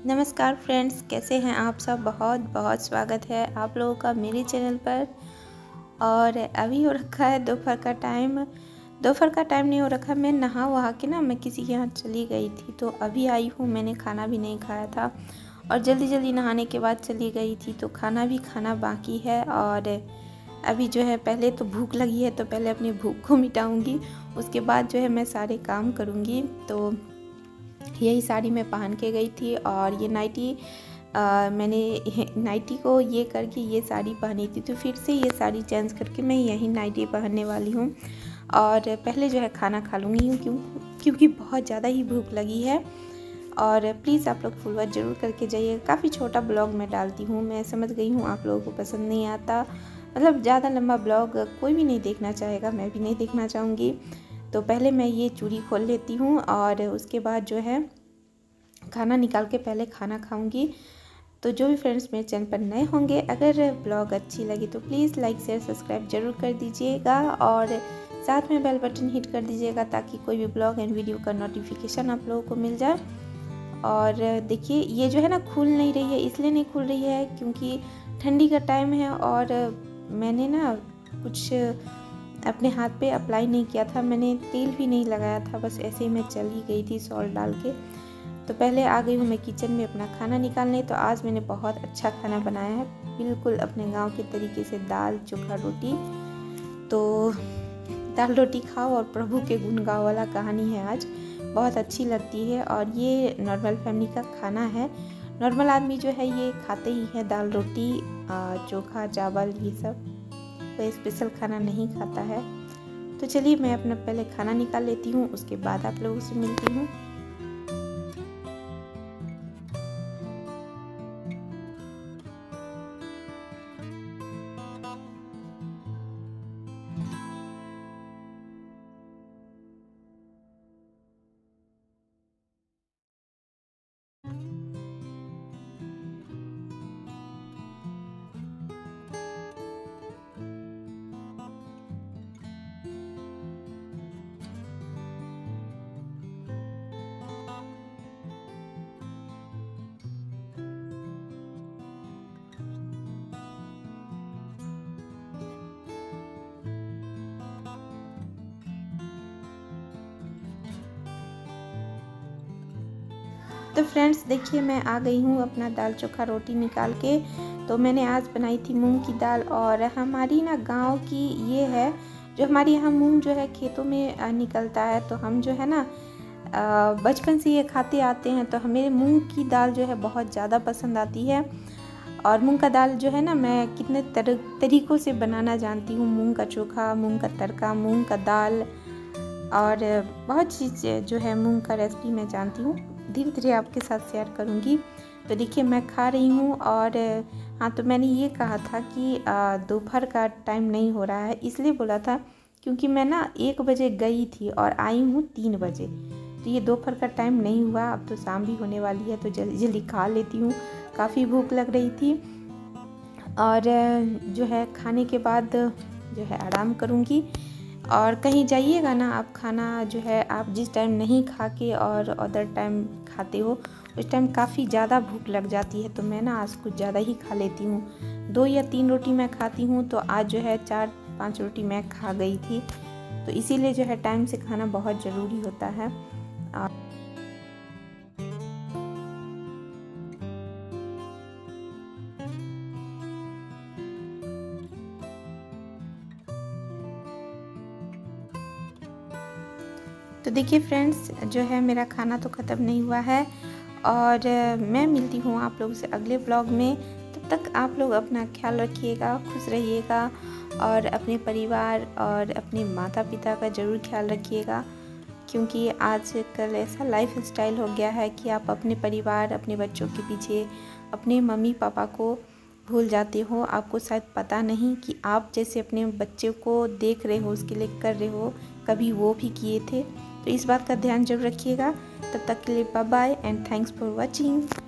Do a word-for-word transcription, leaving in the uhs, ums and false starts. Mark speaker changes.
Speaker 1: नमस्कार फ्रेंड्स, कैसे हैं आप सब। बहुत बहुत स्वागत है आप लोगों का मेरे चैनल पर। और अभी हो रखा है दोपहर का टाइम। दोपहर का टाइम नहीं हो रखा, मैं नहा वहा के ना मैं किसी के यहाँ चली गई थी, तो अभी आई हूँ। मैंने खाना भी नहीं खाया था और जल्दी जल्दी नहाने के बाद चली गई थी, तो खाना भी खाना बाकी है। और अभी जो है पहले तो भूख लगी है, तो पहले अपनी भूख को मिटाऊँगी, उसके बाद जो है मैं सारे काम करूँगी। तो यही साड़ी मैं पहन के गई थी और ये नाइटी आ, मैंने नाइटी को ये करके ये साड़ी पहनी थी, तो फिर से ये साड़ी चेंज करके मैं यही नाइटी पहनने वाली हूँ। और पहले जो है खाना खा लूँगी क्यों क्योंकि बहुत ज़्यादा ही भूख लगी है। और प्लीज़ आप लोग फुल वॉच ज़रूर करके जाइए। काफ़ी छोटा ब्लॉग मैं डालती हूँ, मैं समझ गई हूँ आप लोगों को पसंद नहीं आता, मतलब ज़्यादा लंबा ब्लॉग कोई भी नहीं देखना चाहेगा, मैं भी नहीं देखना चाहूँगी। तो पहले मैं ये चूड़ी खोल लेती हूँ और उसके बाद जो है खाना निकाल के पहले खाना खाऊंगी। तो जो भी फ्रेंड्स मेरे चैनल पर नए होंगे, अगर ब्लॉग अच्छी लगी तो प्लीज़ लाइक शेयर सब्सक्राइब जरूर कर दीजिएगा और साथ में बेल बटन हिट कर दीजिएगा, ताकि कोई भी ब्लॉग एंड वीडियो का नोटिफिकेशन आप लोगों को मिल जाए। और देखिए ये जो है ना खुल नहीं रही है, इसलिए नहीं खुल रही है क्योंकि ठंडी का टाइम है और मैंने ना कुछ अपने हाथ पे अप्लाई नहीं किया था, मैंने तेल भी नहीं लगाया था, बस ऐसे ही मैं चल ही गई थी सॉल्ट डाल के। तो पहले आ गई हूँ मैं किचन में अपना खाना निकालने। तो आज मैंने बहुत अच्छा खाना बनाया है, बिल्कुल अपने गांव के तरीके से, दाल चोखा रोटी। तो दाल रोटी खाओ और प्रभु के गुण गाओ वाला कहानी है आज, बहुत अच्छी लगती है। और ये नॉर्मल फैमिली का खाना है, नॉर्मल आदमी जो है ये खाते ही है दाल रोटी चोखा चावल, ये सब कोई स्पेशल खाना नहीं खाता है। तो चलिए मैं अपना पहले खाना निकाल लेती हूँ, उसके बाद आप लोगों से मिलती हूँ। तो फ्रेंड्स देखिए मैं आ गई हूँ अपना दाल चोखा रोटी निकाल के। तो मैंने आज बनाई थी मूंग की दाल, और हमारी ना गांव की ये है, जो हमारे यहाँ मूंग जो है खेतों में निकलता है, तो हम जो है ना बचपन से ये खाते आते हैं, तो हमें मूंग की दाल जो है बहुत ज़्यादा पसंद आती है। और मूंग का दाल जो है ना मैं कितने तर, तरीक़ों से बनाना जानती हूँ, मूंग का चोखा, मूंग का तड़का, मूंग का दाल, और बहुत चीज़ जो है मूंग का रेसिपी मैं जानती हूँ, धीरे धीरे आपके साथ शेयर करूँगी। तो देखिए मैं खा रही हूँ। और हाँ, तो मैंने ये कहा था कि दोपहर का टाइम नहीं हो रहा है, इसलिए बोला था क्योंकि मैं ना एक बजे गई थी और आई हूँ तीन बजे, तो ये दोपहर का टाइम नहीं हुआ। अब तो शाम भी होने वाली है, तो जल्दी जल्दी खा लेती हूँ, काफ़ी भूख लग रही थी। और जो है खाने के बाद जो है आराम करूँगी। और कहीं जाइएगा ना आप, खाना जो है आप जिस टाइम नहीं खा के और अदर टाइम खाते हो, उस टाइम काफ़ी ज़्यादा भूख लग जाती है। तो मैं ना आज कुछ ज़्यादा ही खा लेती हूँ, दो या तीन रोटी मैं खाती हूँ, तो आज जो है चार पांच रोटी मैं खा गई थी। तो इसीलिए जो है टाइम से खाना बहुत ज़रूरी होता है। तो देखिए फ्रेंड्स जो है मेरा खाना तो ख़त्म नहीं हुआ है, और मैं मिलती हूँ आप लोगों से अगले ब्लॉग में। तब तक आप लोग अपना ख्याल रखिएगा, खुश रहिएगा, और अपने परिवार और अपने माता पिता का ज़रूर ख्याल रखिएगा, क्योंकि आजकल ऐसा लाइफ स्टाइल हो गया है कि आप अपने परिवार, अपने बच्चों के पीछे अपने मम्मी पापा को भूल जाते हो। आपको शायद पता नहीं कि आप जैसे अपने बच्चे को देख रहे हो, उसके लिए कर रहे हो, कभी वो भी किए थे। तो इस बात का ध्यान जरूर रखिएगा। तब तक के लिए bye bye and thanks for watching.